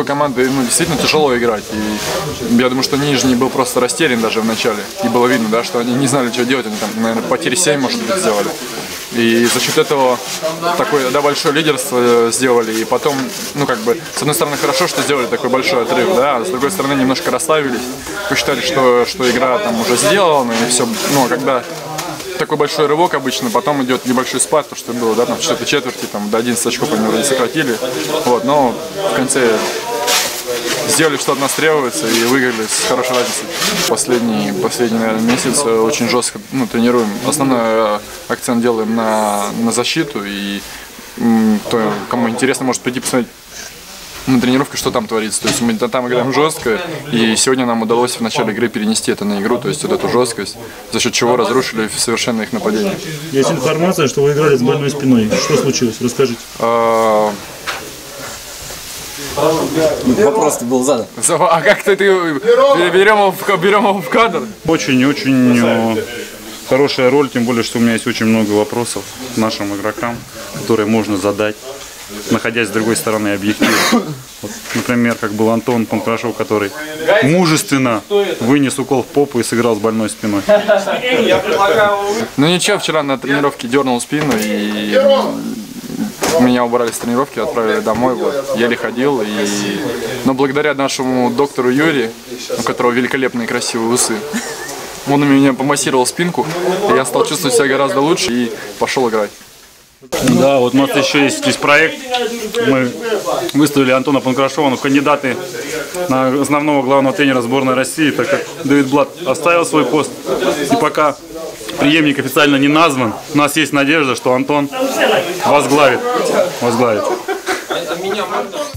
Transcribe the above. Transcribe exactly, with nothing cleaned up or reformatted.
такой командой ну, действительно тяжело играть. И я думаю, что Нижний был просто растерян даже в начале. И было видно, да, что они не знали, что делать. Они там, наверное, потери семь, может быть, сделали. И за счет этого такое да, большое лидерство сделали. И потом, ну как бы, с одной стороны, хорошо, что сделали такой большой отрыв, да, а с другой стороны, немножко расслабились. Посчитали, что, что игра там уже сделана, и все. Ну, а когда такой большой рывок обычно, потом идет небольшой спад, то что было, да, там в четвертой четверти, там до одиннадцати очков они вроде сократили. Вот, но в конце сделали, что от нас требуется, и выиграли с хорошей разницей. Последний, последний наверное, месяц очень жестко ну, тренируем. Основной акцент делаем на, на защиту, и кто, кому интересно, может прийти посмотреть на тренировке, что там творится. То есть мы там играем жестко, и сегодня нам удалось в начале игры перенести это на игру, то есть вот эту жесткость, за счет чего разрушили совершенно их нападение. Есть информация, что вы играли с больной спиной. Что случилось? Расскажите. Вопрос был задан. А как ты, ты берем его в, берем его в кадр? Очень-очень хорошая роль, тем более, что у меня есть очень много вопросов нашим игрокам, которые можно задать, находясь с другой стороны объектива. Вот, например, как был Антон Панкрашов, который мужественно вынес укол в попу и сыграл с больной спиной. Ну ничего, вчера на тренировке дернул спину и меня убрали с тренировки, отправили домой, вот, еле ходил. И... Но благодаря нашему доктору Юрию, у которого великолепные красивые усы, он у меня помассировал спинку, и я стал чувствовать себя гораздо лучше и пошел играть. Да, вот у нас еще есть здесь проект. Мы выставили Антона Панкрашова, ну, кандидаты на основного главного тренера сборной России, так как Давид Блат оставил свой пост. И пока преемник официально не назван, у нас есть надежда, что Антон возглавит. возглавит.